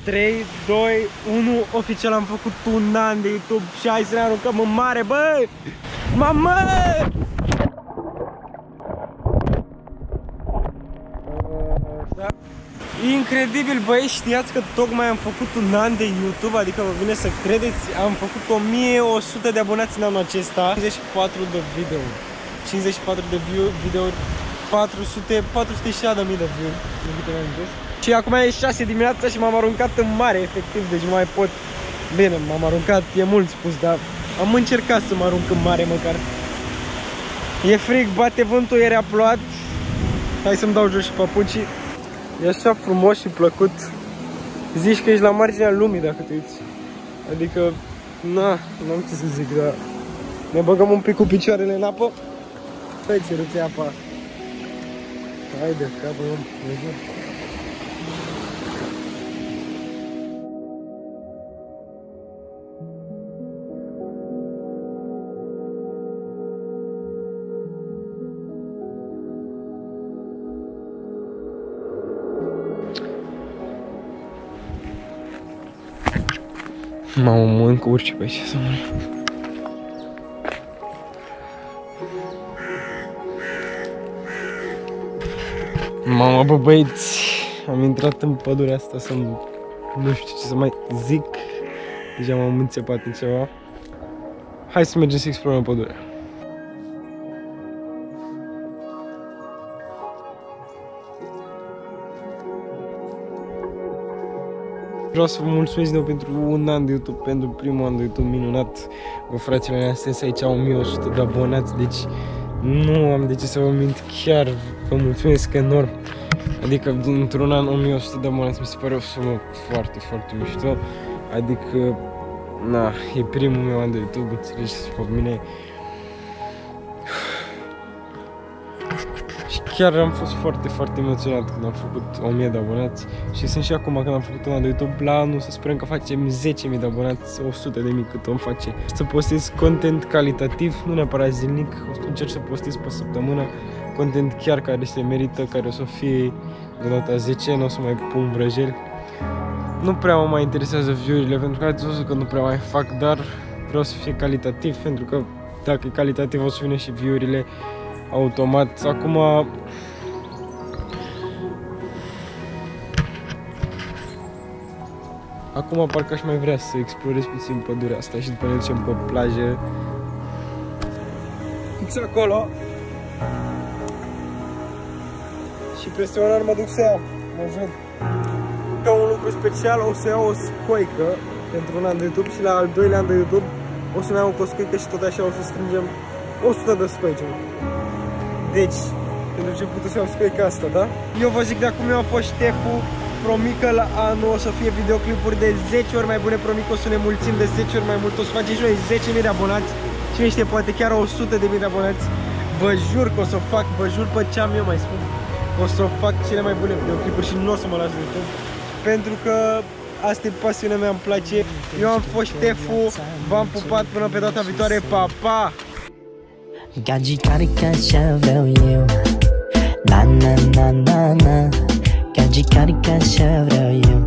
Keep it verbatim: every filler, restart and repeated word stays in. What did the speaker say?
trei, doi, unu, oficial am făcut un an de YouTube și hai să ne aruncăm în mare, băi! Mamă! Da. Incredibil, băi, știați că tocmai am făcut un an de YouTube, adică vă vine să credeți, am făcut o mie o sută de abonați în anul acesta, cincizeci și patru de videouri, cincizeci și patru de videouri, patru sute, patru sute și șase de mii de view-uri, și acum e șase dimineața și m-am aruncat în mare, efectiv, deci nu mai pot. Bine, m-am aruncat, e mult spus, dar am încercat să mă arunc în mare măcar. E frig, bate vântul, ieri a plouat. Hai să-mi dau jos și papucii. E așa frumos și plăcut. Zici că ești la marginea lumii dacă te uiți. Adică, na, n-am ce să zic, dar ne băgăm un pic cu picioarele în apă. Hai, ți rupe apa. Haide, că băgăm, vezi? Mamă, mă încă urci pe aici să mă... Mamă, bă, băieți, am intrat în pădurea asta să nu știu ce să mai zic. Deja m-am înțepat în ceva. Hai să mergem să explorăm pădurea. Vreau să vă mulțumesc din nou pentru un an de YouTube, pentru primul an de YouTube minunat. Vă, fraților mei, astăzi aici au o mie o sută de abonați, deci nu am de ce să vă mint, chiar vă mulțumesc enorm. Adică într-un an o mie o sută de abonați mi se pare o sumă foarte, foarte mișto. Adică, na, e primul meu an de YouTube, înțelegeți, pe mine. Chiar am fost foarte, foarte emoționat când am făcut o mie de abonați și sunt și acum când am făcut un an de YouTube la anul să sperăm că facem zece mii de abonați, o sută de mii cât om face. Să postez content calitativ, nu neapărat zilnic, o să încerc să postez pe săptămână, content chiar care se merită, care o să fie de nota zece, nu o să mai pun vrăjeli. Nu prea mă mai interesează view-urile pentru că ați văzut că nu prea mai fac, dar vreau să fie calitativ pentru că dacă e calitativ o să vină și view-urile automat. Acum Acum parcă aș mai vrea să explorez puțin pădurea asta și după ne ducem pe plajă. Fix acolo. Și peste o oră mă duc să iau. Mă jur. Ca un lucru special o să iau o scoică pentru un an de YouTube și la al doilea an de YouTube o să ne iau o scoică și tot așa o să strângem o sută de scoici. Deci, pentru început să iau scoica asta, da? Eu vă zic de acum, eu am fost șteful. Promit că la anul o să fie videoclipuri de zece ori mai bune. Promit că o să ne mulțim de zece ori mai mult. O să facem și noi zece mii de abonați. Cine știe, poate chiar o sută de mii de abonați. Vă jur că o să fac, vă jur pe ce am eu, mai spun. O să fac cele mai bune videoclipuri și nu o să mă las de YouTube. Pentru că asta e pasiunea mea, îmi place. Eu am fost șteful. V-am pupat până pe data viitoare. Pa, pa! Gagicar că așa vreau eu. Na na na na na. Gagicar că așa vreau eu.